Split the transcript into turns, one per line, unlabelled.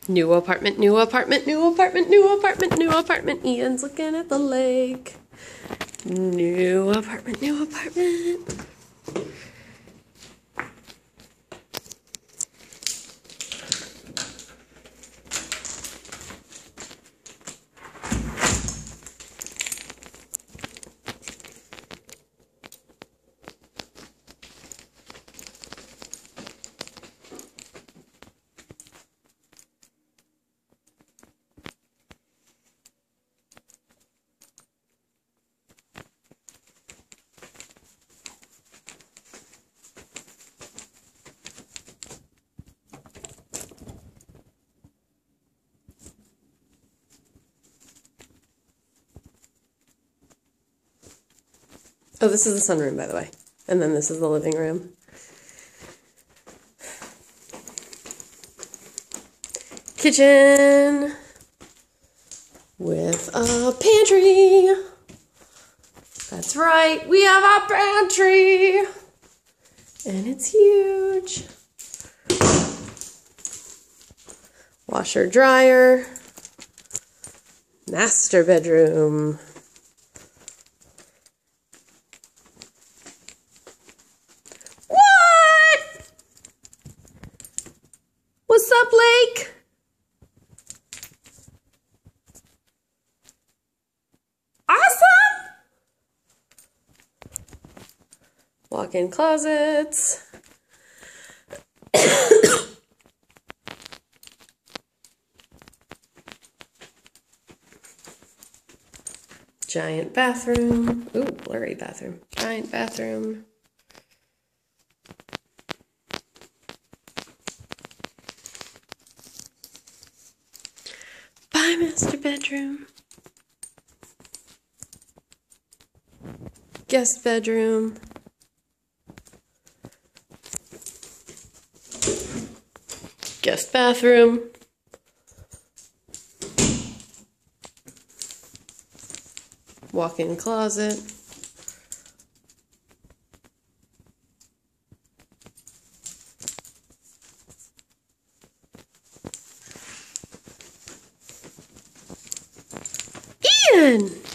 New apartment, new apartment, new apartment, new apartment, new apartment. Ian's looking at the lake. New apartment, new apartment. Oh, this is the sunroom, by the way. And then this is the living room. Kitchen with a pantry. That's right, we have a pantry. And it's huge. Washer, dryer. Master bedroom. What's up, Lake? Awesome! Walk-in closets. Giant bathroom. Ooh, blurry bathroom. Giant bathroom. Master bedroom. Guest bedroom. Guest bathroom. Walk-in closet. Ian!